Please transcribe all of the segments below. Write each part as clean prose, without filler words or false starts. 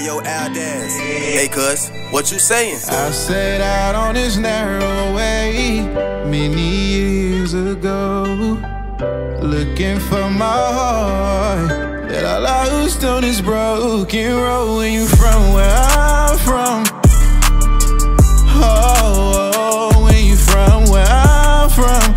yo, Aldaz. Hey, cuz, what you saying? I set out on this narrow way many years ago, looking for my heart that I lost on this broken road. Where you from? Where I'm from. Oh, where you from? Where I'm from.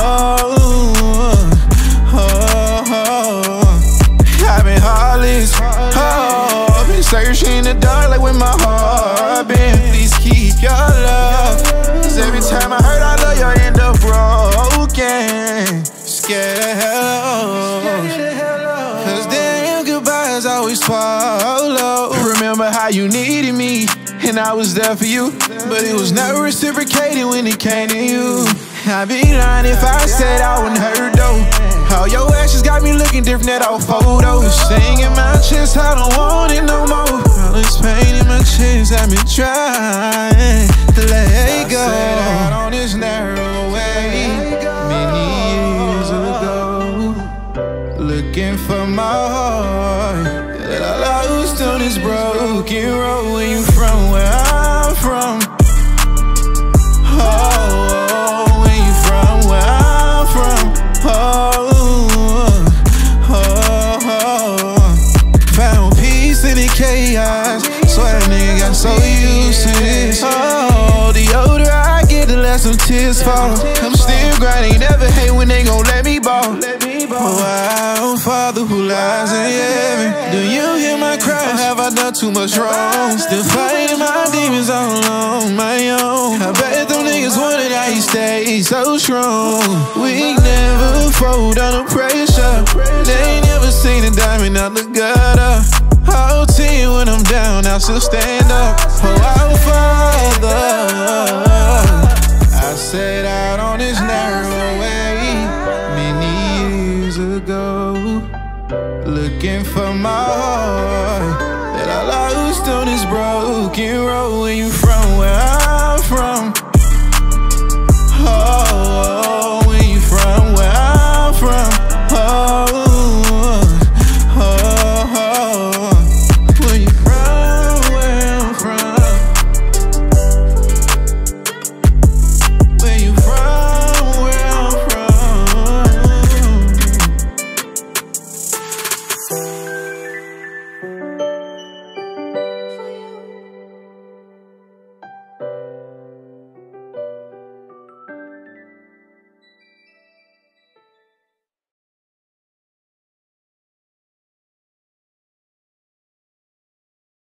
I've been heartless. I've been searching in the dark like where my heart been. Please keep your love, 'cause every time I hurt I love you, I end up broken. Scared of hello, 'cause damn goodbyes always follow. Remember how you needed me and I was there for you, but it was never reciprocated when it came to you. I'd be lying if I said I wouldn't hurt though. All your actions got me looking different at all photos. Saying in my chest I don't want it no more. All this pain in my chest I've been trying to let go. I set out on this narrow way many years ago, looking for my heart that I lost on this broken road. Where you from? Where I'm from. Found peace in the chaos. Swear a nigga got so used to this. Oh, the older I get, the less some tears fall. I'm still grinding, never hate when they gon' let me ball. Oh, our Father who lies in heaven, do you hear my cries? Or have I done too much wrong? Still fighting my demons all on my own. I bet them niggas wondered how you stay so strong. We never fold under pressure. They ain't never seen a diamond out the gutter. Whole team when I'm down, I still stand up. Oh, our Father.